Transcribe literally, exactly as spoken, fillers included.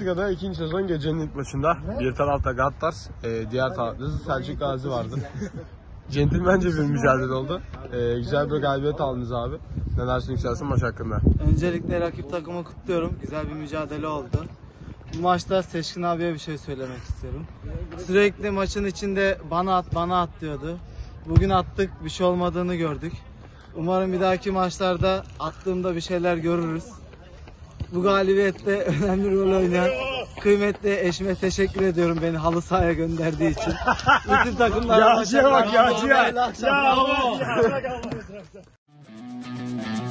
Bundesliga'da ikinci sezon gecenin ilk maçında bir tarafta Gattars, e, diğer tarafta Selçuk Gazi vardı. Centilmence bir mücadele oldu. E, güzel bir galibiyet aldınız abi. Neler yükselsin maç hakkında? Öncelikle rakip takımı kutluyorum. Güzel bir mücadele oldu. Bu maçta Seçkin abiye bir şey söylemek istiyorum. Sürekli maçın içinde bana at bana at diyordu. Bugün attık, bir şey olmadığını gördük. Umarım bir dahaki maçlarda attığımda bir şeyler görürüz. Bu galibiyette önemli rol oynayan kıymetli eşime teşekkür ediyorum beni halı sahaya gönderdiği için. Bütün takımlara Yağcıya bak, yağcıya. Ya,